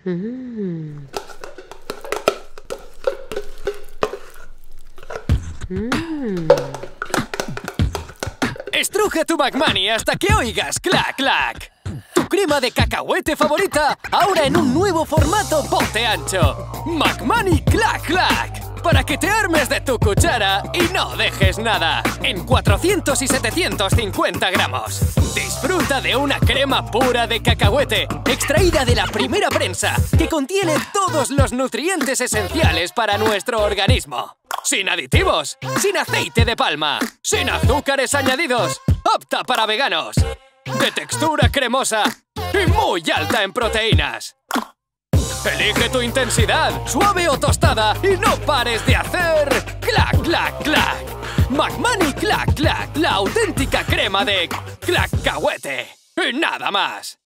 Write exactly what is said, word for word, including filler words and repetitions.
Mm. Mm. Estruja tu McMoney hasta que oigas clac, clac. Tu crema de cacahuete favorita, ahora en un nuevo formato bote ancho. McMoney clac, clac. Para que te armes de tu cuchara y no dejes nada. En cuatrocientos y setecientos cincuenta gramos. Disfruta de una crema pura de cacahuete, extraída de la primera prensa, que contiene todos los nutrientes esenciales para nuestro organismo. Sin aditivos, sin aceite de palma, sin azúcares añadidos, apta para veganos, de textura cremosa y muy alta en proteínas. Elige tu intensidad, suave o tostada, y no pares de hacer clac, clac, clac. McMoney clac, clac, la auténtica crema de cacahuete. Y nada más.